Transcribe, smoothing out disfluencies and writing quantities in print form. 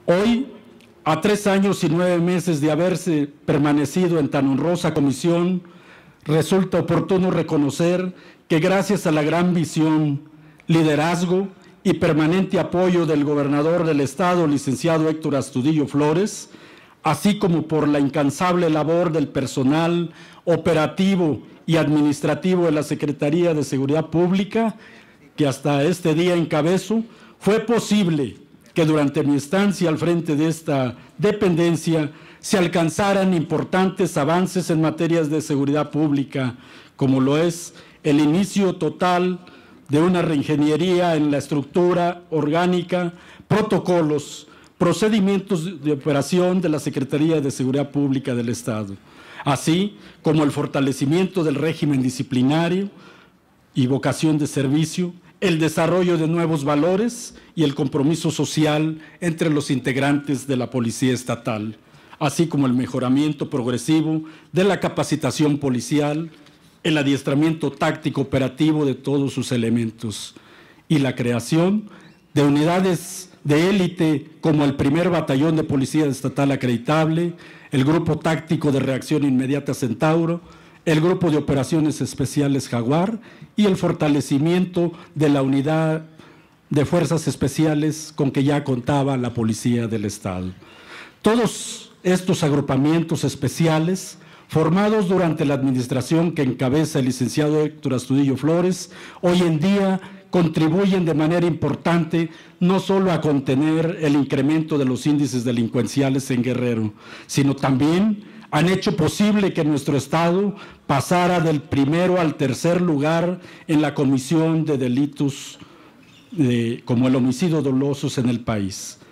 Hoy, a 3 años y 9 meses de haberse permanecido en tan honrosa comisión, resulta oportuno reconocer que gracias a la gran visión, liderazgo y permanente apoyo del gobernador del Estado, licenciado Héctor Astudillo Flores, así como por la incansable labor del personal operativo y administrativo de la Secretaría de Seguridad Pública, que hasta este día encabezo, fue posible que durante mi estancia al frente de esta dependencia se alcanzaran importantes avances en materias de seguridad pública, como lo es el inicio total de una reingeniería en la estructura orgánica, protocolos, procedimientos de operación de la Secretaría de Seguridad Pública del Estado, así como el fortalecimiento del régimen disciplinario y vocación de servicio, el desarrollo de nuevos valores y el compromiso social entre los integrantes de la Policía Estatal, así como el mejoramiento progresivo de la capacitación policial, el adiestramiento táctico operativo de todos sus elementos y la creación de unidades de élite como el primer batallón de Policía Estatal acreditable, el Grupo Táctico de Reacción Inmediata Centauro, el Grupo de Operaciones Especiales Jaguar y el fortalecimiento de la unidad de Fuerzas Especiales con que ya contaba la Policía del Estado. Todos estos agrupamientos especiales, formados durante la administración que encabeza el licenciado Héctor Astudillo Flores, hoy en día contribuyen de manera importante no solo a contener el incremento de los índices delincuenciales en Guerrero, sino también han hecho posible que nuestro Estado pasara del primero al tercer lugar en la comisión de delitos como el homicidio dolosos en el país.